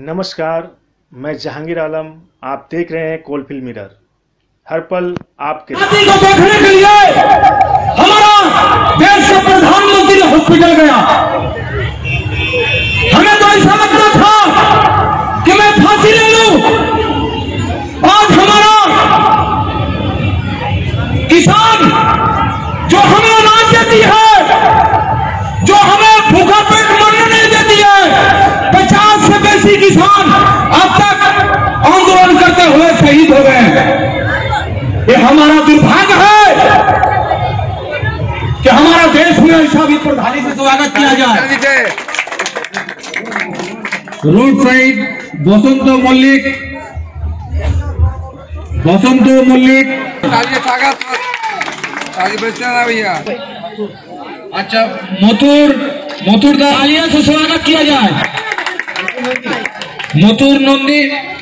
नमस्कार, मैं जहांगीर आलम। आप देख रहे हैं कोलफील्ड मिरर। हर पल आपके को देखने के लिए हमारा देश का प्रधानमंत्री हॉस्पिटल गया। हमें तो ऐसा लगता था कि मैं फांसी ले लूं। आज हमारा किसान जो हमें अनाज देती है, जो हमें भूखा पेट मरने नहीं देती है, 50 से बेसी किसान अब तक आंदोलन करते हुए शहीद हो गए। ये हमारा दुर्भाग्य है कि हमारा देश में ऐसा भी प्रधानी से स्वागत किया जाए। रोड साइड बसंत मल्लिक आगे बेचना ना भैया। अच्छा, मोतूर दालिया से स्वागत किया जाए। मोतूर नंदी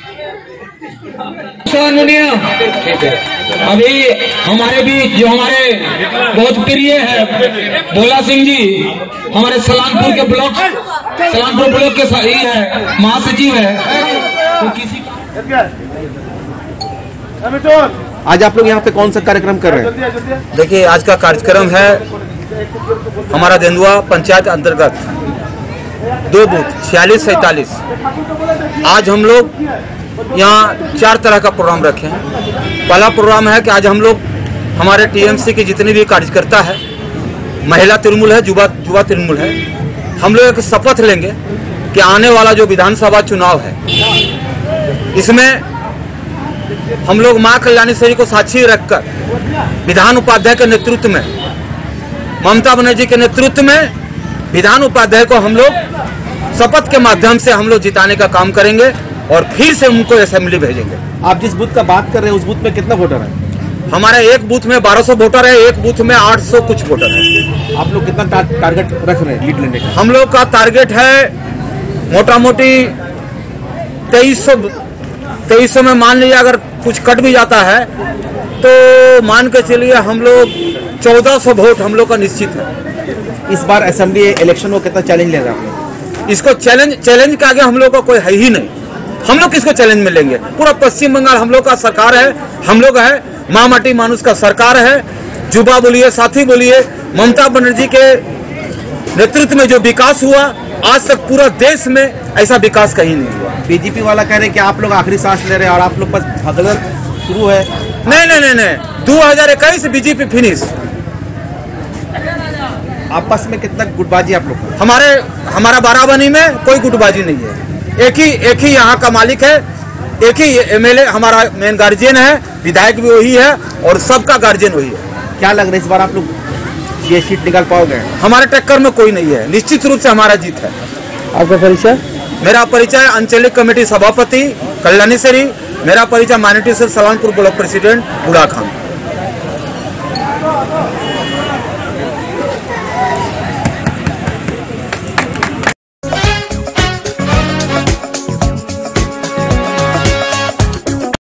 अभी हमारे बीच जो हमारे बहुत प्रिय है भोला सिंह जी, हमारे सलामपुर ब्लॉक के सही है, महासचिव है। तो किसी आज आप लोग यहाँ पे कौन सा कार्यक्रम कर रहे हैं? देखिए, आज का कार्यक्रम है हमारा देंदुआ पंचायत अंतर्गत 2 बूथ 46-47। आज हम लोग यहाँ 4 तरह का प्रोग्राम रखे हैं। पहला प्रोग्राम है कि आज हम लोग हमारे टीएमसी के जितने भी कार्यकर्ता है, महिला तृणमूल है, युवा तृणमूल है, हम लोग एक शपथ लेंगे कि आने वाला जो विधानसभा चुनाव है इसमें हम लोग मां कल्याणेश्वरी को साक्षी रखकर विधान उपाध्याय के नेतृत्व में, ममता बनर्जी के नेतृत्व में विधान उपाध्याय को हम लोग शपथ के माध्यम से हम लोग जिताने का काम करेंगे और फिर से उनको असेंबली भेजेंगे। आप जिस बूथ का बात कर रहे हैं उस बूथ में कितना वोटर है? हमारे एक बूथ में 1200 वोटर है, एक बूथ में 800 कुछ वोटर है। आप लोग कितना टारगेट रख रहे हैं लीड लेने का? हम लोग का टारगेट है मोटा मोटी 2300 में। मान लीजिए अगर कुछ कट भी जाता है तो मान के चलिए हम लोग 1400 वोट हम लोग का निश्चित है। इस बार असेंबली इलेक्शन को कितना चैलेंज ले रहे हैं आप लोग? इसको चैलेंज के आगे हम लोग का कोई है ही नहीं। हम लोग किसको चैलेंज में लेंगे? पूरा पश्चिम बंगाल हम लोग का सरकार है, हम लोग है, माँ माटी मानुष का सरकार है। युवा बोलिए, साथी बोलिए, ममता बनर्जी के नेतृत्व में जो विकास हुआ, आज तक पूरा देश में ऐसा विकास कहीं नहीं हुआ। बीजेपी वाला कह रहे हैं कि आप लोग आखिरी सांस ले रहे हैं और आप लोग पर भगदड़ शुरू है। नहीं, 2021 बीजेपी फिनिश। आपस में कितना गुटबाजी आप लोग? हमारा बाराबनी में कोई गुटबाजी नहीं है। एक ही यहाँ का मालिक है, एक ही एमएलए हमारा मेन गार्जियन है, विधायक भी वही है और सबका गार्जियन वही है। क्या लग रहा है इस बार आप लोग ये सीट निकाल पाओगे? हमारे टक्कर में कोई नहीं है, निश्चित रूप से हमारा जीत है। आपका परिचय? मेरा परिचय अंचलिक कमेटी सभापति कल्याणेश्वरी। मेरा परिचय minority cell Salampur block president Budha Khan.